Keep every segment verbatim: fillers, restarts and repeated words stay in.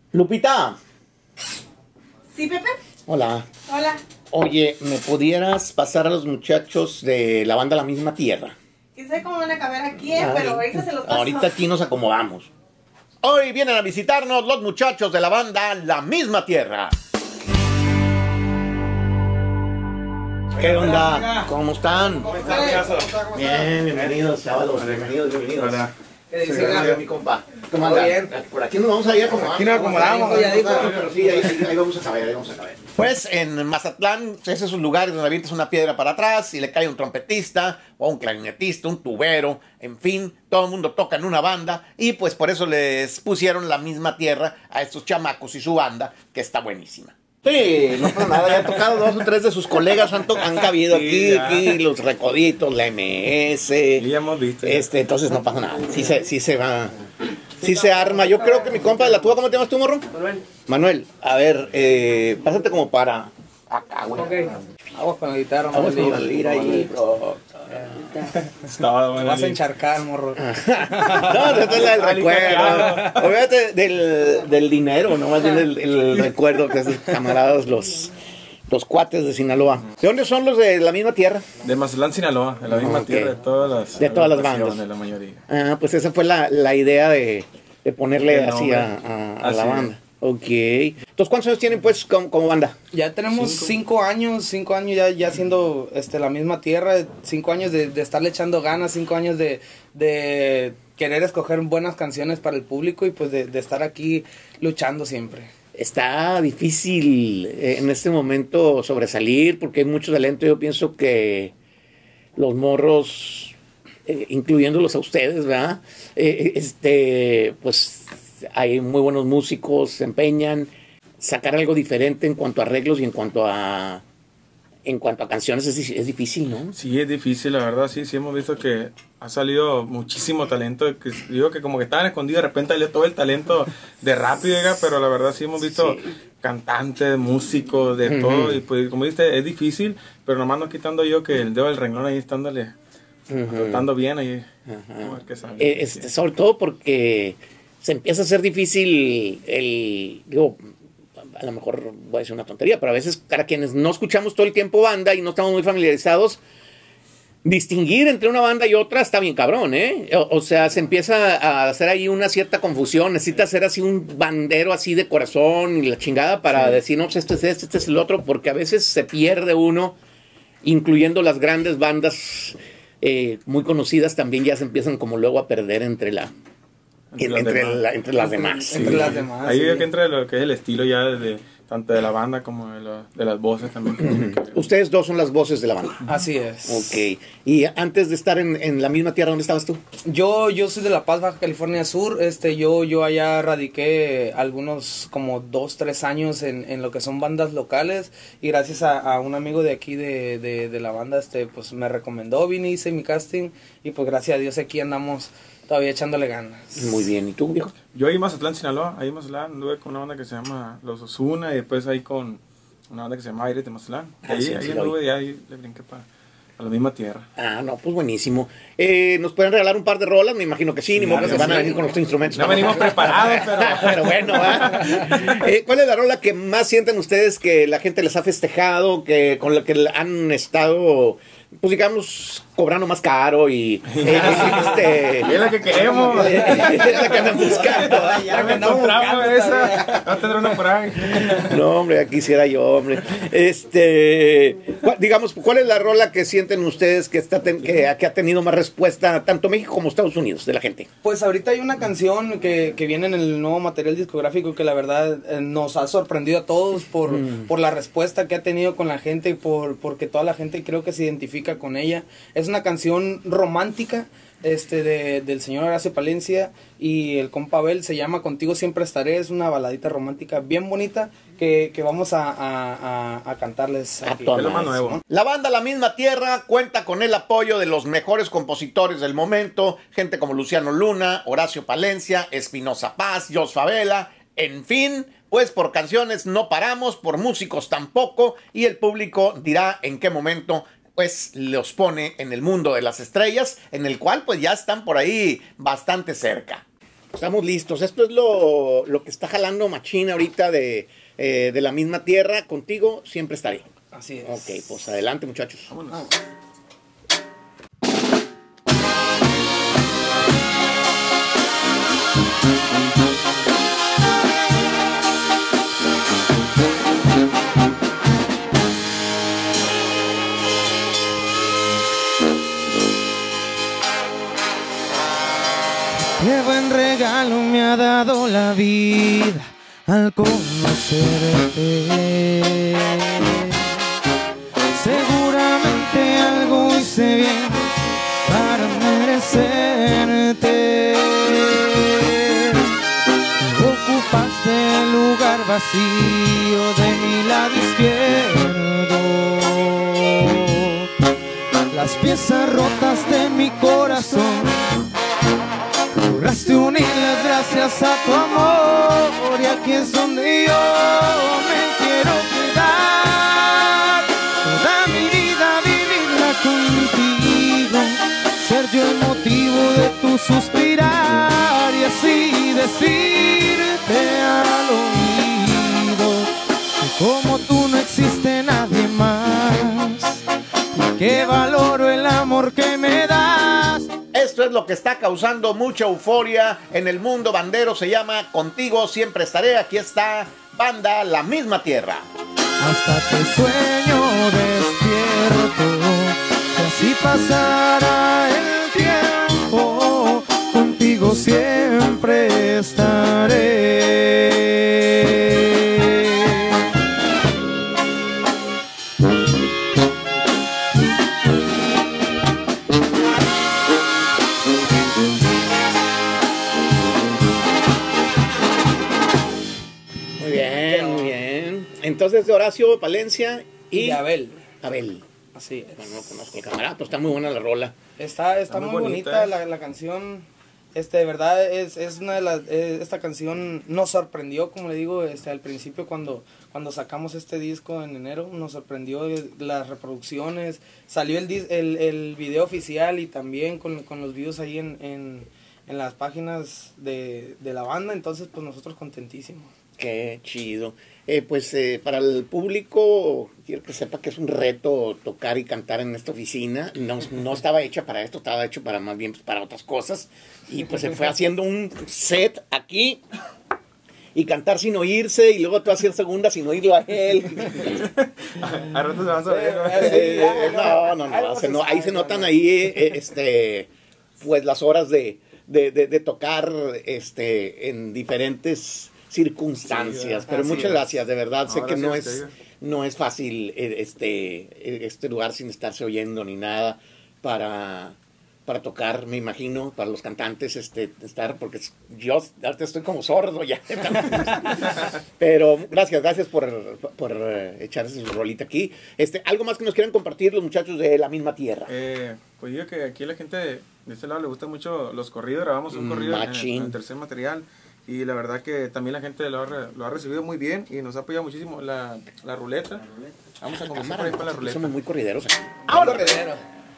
Lupita. ¿Sí, Pepe? Hola. Hola. Oye, ¿me pudieras pasar a los muchachos de la banda La Misma Tierra? Quién sabe cómo van a caber aquí, eh, pero ahorita se los paso. Ahorita aquí nos acomodamos. Hoy vienen a visitarnos los muchachos de la banda La Misma Tierra. ¿Qué onda? ¿Cómo están? ¿Cómo están? Bien, bienvenidos, chavos. Bienvenidos, bienvenidos. Hola. ¿Qué dice mi compa? ¿Cómo andan? bien. Por aquí nos vamos a ir acomodando. Aquí nos acomodamos, ya dijo. ya Pero sí, ahí, ahí, ahí vamos a saber, ahí vamos a saber. Pues en Mazatlán, es esos lugares donde avientas una piedra para atrás y le cae un trompetista o un clarinetista, un tubero, en fin, todo el mundo toca en una banda y pues por eso les pusieron La Misma Tierra a estos chamacos y su banda, que está buenísima. Sí, no pasa nada, ya han tocado dos o tres de sus colegas, han, han cabido Sí, aquí, aquí, los Recoditos, la M S. Sí, ya hemos visto. Este, entonces no pasa nada, sí se, sí se va, sí se arma. Yo creo que mi compa de la tuba, ¿cómo te llamas tú, morro? Manuel. Manuel, a ver, eh, pásate como para acá, güey. Ok. Aguas con la guitarra, Vamos Manuel. a salir ahí, bro. Estaba Te bueno. vas a encharcar, morro. No, esto es el recuerdo. Olvídate del, del dinero, no más bien el, el recuerdo que esos camaradas, los, los cuates de Sinaloa. ¿De dónde son los de La Misma Tierra? De Mazatlán, Sinaloa, de la misma Ok. tierra de todas las De todas las agrupaciones, bandas. de la mayoría. Ah, pues esa fue la, la idea de, de ponerle El así nombre. a, a- a Así la es. banda. Ok. Entonces, ¿cuántos años tienen pues como, como banda? Ya tenemos Cinco. cinco años, cinco años ya, ya siendo este, la misma tierra, cinco años de, de estarle echando ganas, cinco años de, de querer escoger buenas canciones para el público y pues de, de estar aquí luchando siempre. Está difícil eh, en este momento sobresalir porque hay mucho talento. Yo pienso que los morros, eh, incluyéndolos a ustedes, ¿verdad? Eh, este, pues hay muy buenos músicos, se empeñan. Sacar algo diferente en cuanto a arreglos y en cuanto a en cuanto a canciones es, es difícil, ¿no? Sí, es difícil, la verdad, sí, sí hemos visto que ha salido muchísimo talento, que digo que como que estaban escondidos, de repente salió todo el talento de rápido, oiga, pero la verdad sí hemos visto Sí. cantantes, músicos, de Ujú. todo, y pues como dices, es difícil, pero nomás no quitando yo que el dedo del renglón ahí estándole, Ujú. estando bien ahí, Ajá. a ver qué sale. Eh, este, sobre todo porque se empieza a hacer difícil el, digo, a lo mejor voy a decir una tontería, pero a veces para quienes no escuchamos todo el tiempo banda y no estamos muy familiarizados, distinguir entre una banda y otra está bien cabrón, ¿eh? O, o sea, se empieza a hacer ahí una cierta confusión, necesita hacer así un bandero así de corazón y la chingada para Sí. decir, no, pues este es este, este es el otro, porque a veces se pierde uno, incluyendo las grandes bandas eh, muy conocidas, también ya se empiezan como luego a perder entre la... Entre las Entre, demás. la- entre las demás. Entre las demás, Ahí sí. veo que entra lo que es el estilo ya de, tanto de la banda como de, lo- de las voces también. Que tienen que ver. Ustedes dos son las voces de la banda. Así es. Ok. Y antes de estar en, en La Misma Tierra, ¿dónde estabas tú? Yo, yo soy de La Paz, Baja California Sur. Este, yo, yo allá radiqué algunos como dos, tres años en, en lo que son bandas locales. Y gracias a, a un amigo de aquí de, de, de la banda, este, pues me recomendó, vine, hice mi casting. Y pues gracias a Dios aquí andamos todavía echándole ganas. Muy bien. ¿Y tú, viejo? Yo ahí en Mazatlán, Sinaloa, ahí en Mazatlán anduve con una banda que se llama Los Ozuna y después ahí con una banda que se llama Aires de Mazatlán. Ah, Ahí, sí, ahí sí, la anduve oí. y ahí le brinqué para a la misma tierra. Ah, no, pues buenísimo. Eh, ¿Nos pueden regalar un par de rolas? Me imagino que sí, ni modo que sí, se van a sí. venir con los instrumentos. No para- venimos preparados, pero... Pero bueno, ¿verdad? Eh, ¿cuál es la rola que más sienten ustedes que la gente les ha festejado, que con la que han estado, pues digamos, cobrando más caro y eh, este, Es la que queremos. es la que andan buscando? ¿verdad? Ya me andamos encontramos buscando esa. No tendrá una por ahí. No, hombre, ya quisiera yo, hombre. Este, cu- digamos, ¿cuál es la rola que sienten ustedes que está ten- que, que ha tenido más respuesta tanto México como Estados Unidos de la gente? Pues ahorita hay una canción que, que viene en el nuevo material discográfico que la verdad eh, nos ha sorprendido a todos por, por la respuesta que ha tenido con la gente y por, porque toda la gente creo que se identifica con ella. Es una canción romántica este de, del señor Horacio Palencia y el compa Abel, se llama Contigo Siempre Estaré. Es una baladita romántica bien bonita que, que vamos a, a, a, a cantarles A aquí. toda Es lo más madre. nuevo. La banda La Misma Tierra cuenta con el apoyo de los mejores compositores del momento, gente como Luciano Luna, Horacio Palencia, Espinoza Paz, Jos Favela, en fin, pues por canciones no paramos, por músicos tampoco, y el público dirá en qué momento pues los pone en el mundo de las estrellas, en el cual pues ya están por ahí bastante cerca. Estamos listos. Esto es lo, lo que está jalando machín ahorita de, eh, de la misma tierra. Contigo siempre estaré. Así es. Ok, pues adelante, muchachos. Vámonos. Qué buen regalo me ha dado la vida al conocerte. Seguramente algo hice bien para merecerte. Ocupaste el lugar vacío de mi lado izquierdo. Las piezas rotas de mi corazón lograste unirlas gracias a tu amor, y aquí es donde yo me quiero quedar. Toda mi vida vivirla contigo, ser yo el motivo de tu suspirar y así decirte al oído que como tú no existe nadie más, y que valoro el amor que me das. Esto es lo que está causando mucha euforia en el mundo bandero. Se llama Contigo siempre estaré. Aquí está banda La Misma Tierra. Hasta que sueño despierto, que así pasará el tiempo. Contigo siempre estaré. Entonces de Horacio Palencia y, Y de Abel. Abel. Así es. Bueno, no conozco el camarada, pero está muy buena la rola. Está, está, Está muy, muy bonita, bonita, ¿eh? la, la canción. Este, de verdad, es, es una de las, eh, esta canción nos sorprendió, como le digo, este, al principio cuando, cuando sacamos este disco en enero, nos sorprendió las reproducciones, salió el, dis, el, el video oficial y también con, con los videos ahí en, en, en las páginas de, de la banda, entonces pues nosotros contentísimos. Qué chido. Eh, pues eh, para el público, quiero que sepa que es un reto tocar y cantar en esta oficina. No, no estaba hecha para esto, estaba hecho para más bien pues, para otras cosas. Y pues se fue haciendo un set aquí y cantar sin oírse, y luego tú hacías segunda sin oírlo a él. A ratos se van a ver, ¿no? Eh, no, no, no, se no, ahí se notan ahí eh, este, pues las horas de, de, de, de tocar este, en diferentes circunstancias, sí, pero muchas es. gracias, de verdad, No, sé que no gracias, es, te no es fácil eh, este, eh, este lugar sin estarse oyendo ni nada para, para tocar, me imagino, para los cantantes este, estar, porque yo ahorita estoy como sordo ya, pero gracias, gracias por, por eh, echarse su rolita aquí. Este, algo más que nos quieran compartir los muchachos de La Misma Tierra. Eh, pues digo que aquí a la gente de, de este lado le gustan mucho los corridos, grabamos un corrido en, en el tercer material. Y la verdad que también la gente lo ha, lo ha recibido muy bien y nos ha apoyado muchísimo la, la ruleta. Vamos a comenzar por ahí con la ruleta. Somos muy corrideros aquí. ¡Ahora, corridero!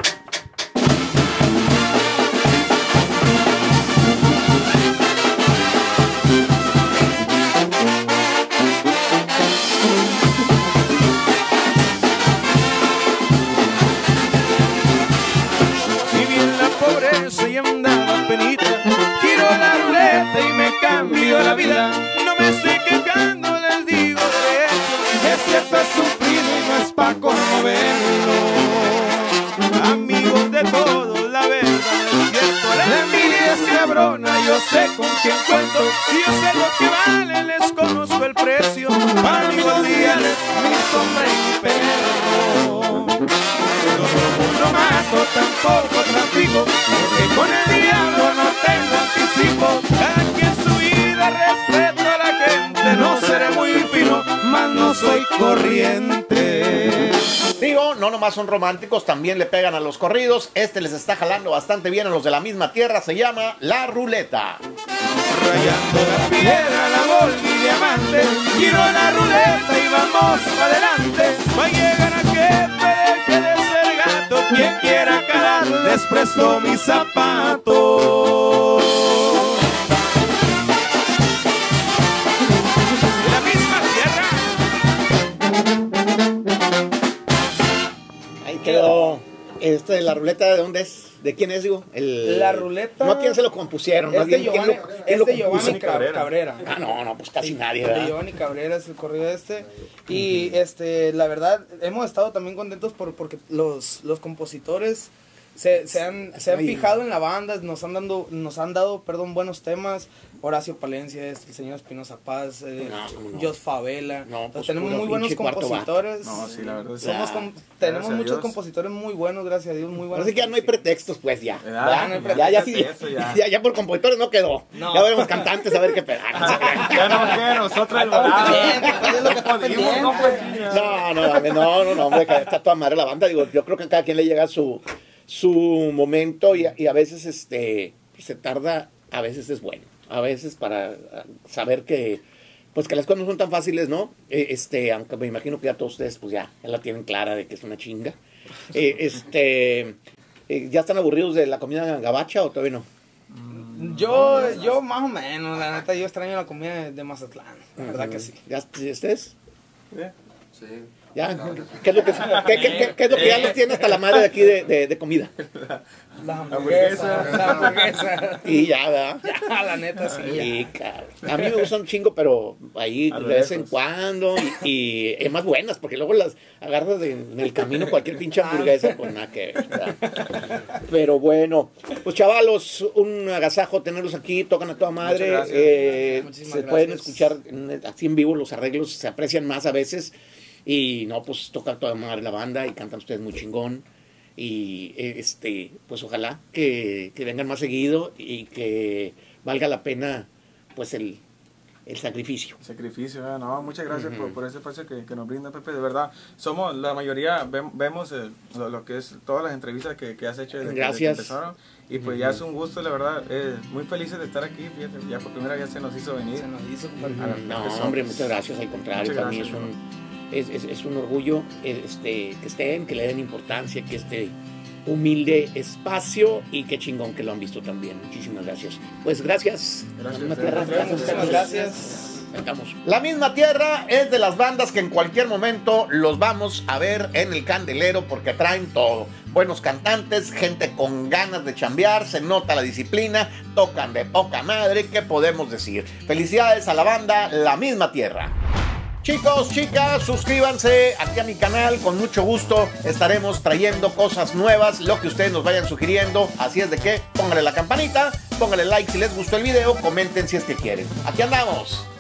Viví en la pobreza y andaba penita, giro la ruleta y me cambió la vida. No me estoy quejando, les digo de es cierto, es sufrido y no es pa' conmoverlo. Amigos de todos, la verdad es cierto, la envidia es cabrona, yo sé con quién cuento, y yo sé lo que vale, les conozco el precio. Amigos diales, mi sombra y mi perro. No robo, no mato, tampoco trafico, porque con el diablo no tengo anticipo. Cada quien su vida, respeto a la gente, no seré muy fino, mas no soy corriente. Digo, no nomás son románticos, también le pegan a los corridos. Este les está jalando bastante bien a los de La Misma Tierra, se llama La Ruleta. Rayando la piedra, la bol y diamante, giro la ruleta y vamos adelante. Va a llegar a jefe, deje de ser gato, quien quiera calar, les presto mis zapatos. Este de la ruleta, ¿de dónde es? ¿De quién es, digo? El, la ruleta... No, ¿quién se lo compusieron? Es más de bien, Giovanni, ¿quién lo, quién es lo de Giovanni Cabrera. Cabrera. Ah, no, no, pues casi Sí, nadie, de ¿verdad? Giovanni Cabrera es el corrido este. Y este, la verdad, hemos estado también contentos por, porque los, los compositores se, se han, se han fijado en la banda, nos han dando, nos han dado, perdón, buenos temas. Horacio Palencia, este, el señor Espinoza Paz, eh, No, no. Jos Favela. No, Entonces, pues, tenemos puro muy buenos pinche cuarto compositores. No, sí, la verdad. Somos Ya. com- tenemos Gracias a muchos Dios. compositores muy buenos, gracias a Dios, muy buenos. Así que ya no hay pretextos, pues ya. Ya, Ya, no hay ya, ya, pretextos, sí, eso ya. ya, ya por compositores no quedó. No. Ya veremos cantantes a ver qué pedo. Ya no queda nosotros el volado. No podimos, no podimos. No, no, no, no, no, no, hombre, que está toda madre la banda. Digo, yo creo que a cada quien le llega su, su momento y, y a veces este se tarda, a veces es bueno. A veces para saber que pues que las cosas no son tan fáciles, ¿no? Eh, este, aunque me imagino que ya todos ustedes pues ya, ya la tienen clara de que es una chinga. Eh, este, eh, ¿ya están aburridos de la comida gabacha o todavía no? Yo, yo más o menos, la neta, yo extraño la comida de, de Mazatlán, la verdad que sí. ¿Ya ustedes? Sí. ¿Ya? ¿Qué es lo que, qué, qué, qué, qué es lo que ya los tiene hasta la madre de aquí de, de, de comida? La hamburguesa, la hamburguesa. Y ya, ¿verdad? Ya, la neta, sí. Sí, cabrón. A mí me gustan un chingo, pero ahí A de lo vez en lejos. cuando. Y, y es más buenas, porque luego las agarras de- en el camino cualquier pinche hamburguesa, pues nada que ver. ¿verdad? Pero bueno, pues chavalos, un agasajo tenerlos aquí, tocan a toda madre. Muchas gracias. Eh, Muchísimas se gracias. pueden escuchar en- así en vivo, los arreglos se aprecian más a veces. Y no, pues toca a toda madre la banda y cantan ustedes muy chingón. Y eh, este, pues ojalá que, que vengan más seguido y que valga la pena pues el, el sacrificio. Sacrificio, ¿eh? No, muchas gracias por, por ese espacio que, que nos brinda, Pepe. De verdad, somos la mayoría, vem- vemos el- lo, lo que es todas las entrevistas que, que has hecho desde que- desde que Gracias. empezaron. Y pues ya es un gusto, la verdad. Eh, muy felices de estar aquí. Fíjate, ya por primera vez se nos hizo venir. Se nos hizo A la- No, que somos. hombre, muchas gracias, al contrario, Muchas para mí es gracias, un, es, es, es un orgullo este, que estén, que le den importancia, que este humilde espacio y qué chingón que lo han visto también. Muchísimas gracias. Pues gracias. Gracias La misma a ustedes. tierra. Muchísimas gracias. Cantamos. La misma tierra es de las bandas que en cualquier momento los vamos a ver en el candelero porque traen todo. Buenos cantantes, gente con ganas de chambear, se nota la disciplina, tocan de poca madre, ¿qué podemos decir? Felicidades a la banda La Misma Tierra. Chicos, chicas, suscríbanse aquí a mi canal, con mucho gusto estaremos trayendo cosas nuevas, lo que ustedes nos vayan sugiriendo, así es de que pónganle la campanita, pónganle like si les gustó el video, comenten si es que quieren. Aquí andamos.